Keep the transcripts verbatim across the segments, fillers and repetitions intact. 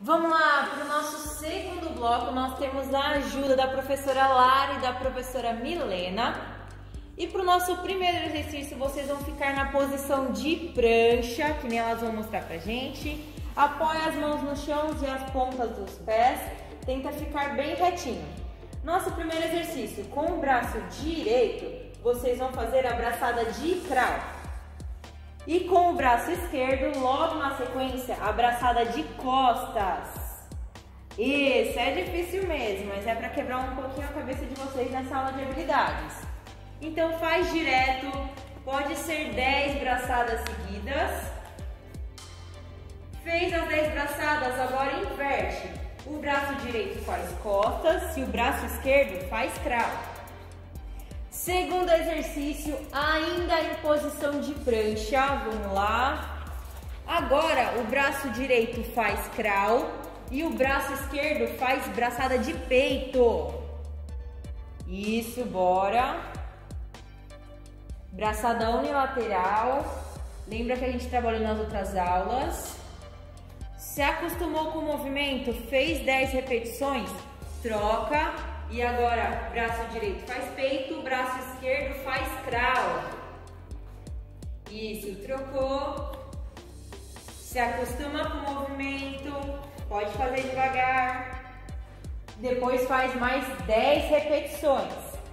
Vamos lá, para o nosso segundo bloco, nós temos a ajuda da professora Lara e da professora Milena. E para o nosso primeiro exercício, vocês vão ficar na posição de prancha, que nem elas vão mostrar pra gente. Apoia as mãos no chão e as pontas dos pés, tenta ficar bem retinho. Nosso primeiro exercício, com o braço direito, vocês vão fazer a braçada de crawl. E com o braço esquerdo, logo na sequência, a braçada de costas. Isso, é difícil mesmo, mas é para quebrar um pouquinho a cabeça de vocês nessa aula de habilidades. Então faz direto, pode ser dez braçadas seguidas. Fez as dez braçadas, agora inverte. O braço direito faz costas e o braço esquerdo faz crawl. Segundo exercício, ainda em posição de prancha, vamos lá. Agora o braço direito faz crawl e o braço esquerdo faz braçada de peito. Isso, bora. Braçada unilateral. Lembra que a gente trabalhou nas outras aulas. Se acostumou com o movimento, fez dez repetições, troca. E agora, braço direito faz peito, braço esquerdo faz crawl. Isso, trocou. Se acostuma com o movimento, pode fazer devagar. Depois faz mais dez repetições.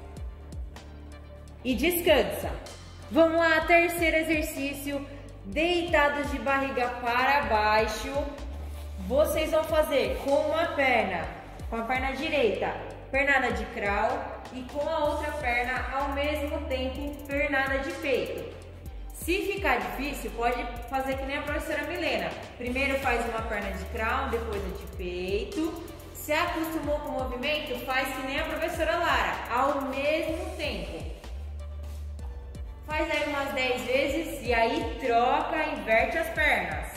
E descansa. Vamos lá, terceiro exercício, deitados de barriga para baixo. Vocês vão fazer com uma perna, com a perna direita, pernada de crawl, e com a outra perna, ao mesmo tempo, pernada de peito. Se ficar difícil, pode fazer que nem a professora Milena. Primeiro faz uma perna de crawl, depois a de peito. Se acostumou com o movimento, faz que nem a professora Lara, ao mesmo tempo. Faz aí umas dez vezes e aí troca, inverte as pernas.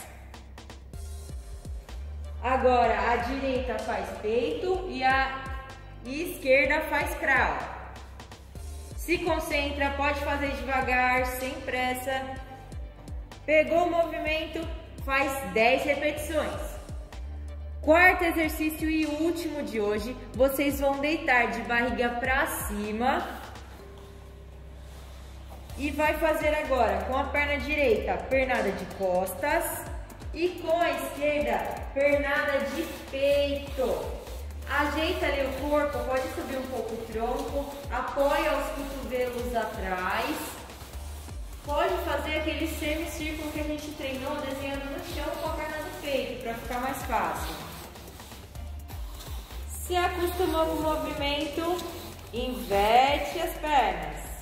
Agora a direita faz peito e a esquerda faz crawl. Se concentra, pode fazer devagar, sem pressa. Pegou o movimento, faz dez repetições. Quarto exercício e último de hoje, vocês vão deitar de barriga para cima. E vai fazer agora com a perna direita, pernada de costas. E com a esquerda, pernada de peito. Ajeita ali o corpo, pode subir um pouco o tronco. Apoia os cotovelos atrás. Pode fazer aquele semicírculo que a gente treinou desenhando no chão com a perna do peito, para ficar mais fácil. Se acostumou com o movimento, inverte as pernas.